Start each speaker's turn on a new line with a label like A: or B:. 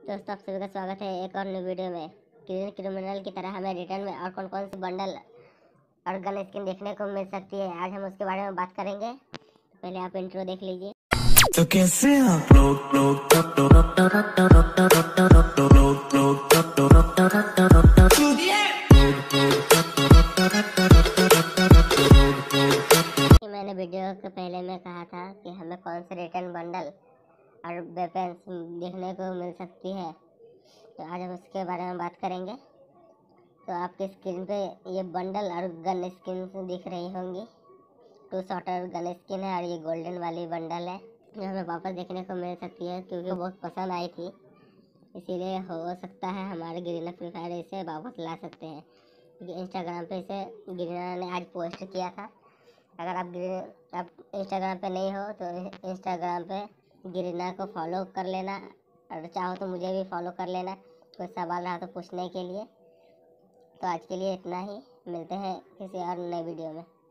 A: दोस्तों, आप सभी का स्वागत है एक और न्यू वीडियो में। ग्रीन क्रिमिनल की तरह हमें रिटर्न में और कौन कौन सी बंडल और गन स्किन देखने को मिल सकती है, आज हम उसके बारे में बात करेंगे। पहले आप इंट्रो देख लीजिए।
B: तो कैसे आप
A: मैंने वीडियो के पहले में कहा था कि हमें कौन से रिटर्न बंडल और वेपन्स देखने को मिल सकती है, तो आज हम उसके बारे में बात करेंगे। तो आपके स्क्रीन पे ये बंडल और गन स्किन दिख रही होंगी। 2 शॉटर गन स्किन है और ये गोल्डन वाली बंडल है जो हमें वापस देखने को मिल सकती है, क्योंकि बहुत पसंद आई थी। इसीलिए हो सकता है हमारे ग्रीना फ्री फायर इसे वापस ला सकते हैं, क्योंकि इंस्टाग्राम पे इसे ग्रीना ने आज पोस्ट किया था। अगर आप इंस्टाग्राम पे नहीं हो तो इंस्टाग्राम पे ग्रीना को फॉलो कर लेना, और चाहो तो मुझे भी फॉलो कर लेना, कोई सवाल रहा तो पूछने के लिए। तो आज के लिए इतना ही, मिलते हैं किसी और नए वीडियो में।